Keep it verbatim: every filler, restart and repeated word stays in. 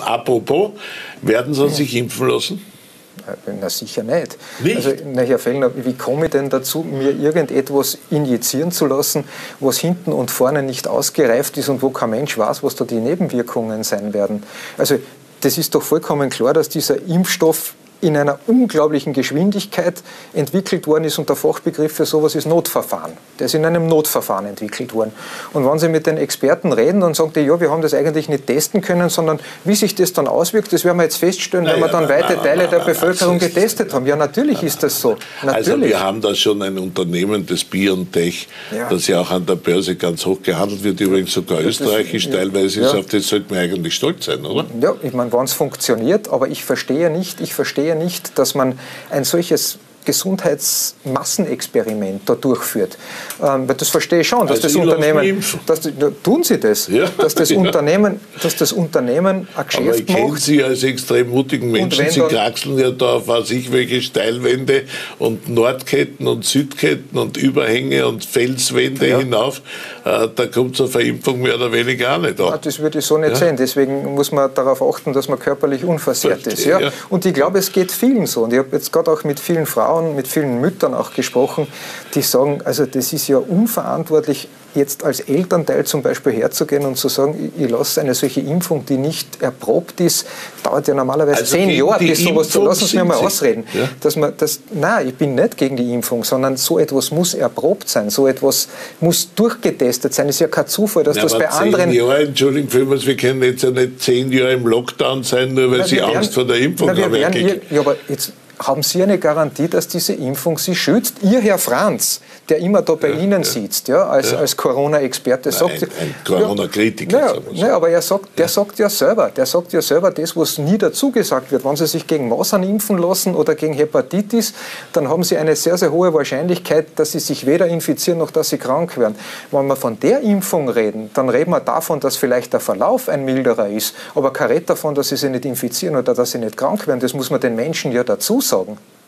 Apropos, werden Sie sich impfen lassen? Na sicher nicht. Nicht? Also, na, Herr Fellner, wie komme ich denn dazu, mir irgendetwas injizieren zu lassen, was hinten und vorne nicht ausgereift ist und wo kein Mensch weiß, was da die Nebenwirkungen sein werden? Also das ist doch vollkommen klar, dass dieser Impfstoff in einer unglaublichen Geschwindigkeit entwickelt worden ist und der Fachbegriff für sowas ist Notverfahren. Der ist in einem Notverfahren entwickelt worden. Und wenn Sie mit den Experten reden, dann sagen die, ja, wir haben das eigentlich nicht testen können, sondern wie sich das dann auswirkt, das werden wir jetzt feststellen, wenn wir dann weite Teile der Bevölkerung getestet haben. Ja, natürlich ist das so. Natürlich. Also wir haben da schon ein Unternehmen, das BioNTech, ja. das ja auch an der Börse ganz hoch gehandelt wird, übrigens sogar österreichisch das, teilweise ja. ist, auf das sollten wir eigentlich stolz sein, oder? Ja, ich meine, wenn es funktioniert, aber ich verstehe nicht, ich verstehe nicht, dass man ein solches Gesundheitsmassenexperiment da durchführt. Ähm, das verstehe ich schon, dass also das Unternehmen, dass die, tun Sie das, ja, dass das ja. Unternehmen, dass das Unternehmen ein Geschäft macht. Aber ich kenne Sie als extrem mutigen Menschen. Sie kraxeln ja da auf weiß ich welche Steilwände und Nordketten und Südketten und Überhänge und Felswände ja. hinauf. Äh, da kommt zur Verimpfung mehr oder weniger auch nicht an. Ja, das würde ich so nicht ja. sehen. Deswegen muss man darauf achten, dass man körperlich unversehrt Verstehe, ist. Ja? Ja. Und ich glaube, es geht vielen so. Und ich habe jetzt gerade auch mit vielen Frauen mit vielen Müttern auch gesprochen, die sagen, also das ist ja unverantwortlich, jetzt als Elternteil zum Beispiel herzugehen und zu sagen, ich lasse eine solche Impfung, die nicht erprobt ist, dauert ja normalerweise also zehn Jahre bis sowas zu. Lassen Sie mich mal ausreden. Ja? Dass man das, nein, ich bin nicht gegen die Impfung, sondern so etwas muss erprobt sein, so etwas muss durchgetestet sein. Es ist ja kein Zufall, dass ja, das bei zehn anderen... Jahre, Entschuldigung, vielmals, wir können jetzt ja nicht zehn Jahre im Lockdown sein, nur weil na, Sie werden, Angst vor der Impfung na, haben. Werden, ja, aber jetzt haben Sie eine Garantie, dass diese Impfung Sie schützt? Ihr, Herr Franz, der immer da bei ja, Ihnen ja. sitzt, ja, als, ja. als Corona-Experte, sagt... Ein, ein Corona-Kritiker. Ja, ja, ja, aber er sagt, der ja. sagt ja selber, der sagt ja selber das, was nie dazu gesagt wird. Wenn Sie sich gegen Masern impfen lassen oder gegen Hepatitis, dann haben Sie eine sehr, sehr hohe Wahrscheinlichkeit, dass Sie sich weder infizieren, noch dass Sie krank werden. Wenn wir von der Impfung reden, dann reden wir davon, dass vielleicht der Verlauf ein milderer ist, aber kein Red davon, dass Sie sich nicht infizieren oder dass Sie nicht krank werden. Das muss man den Menschen ja dazu sagen.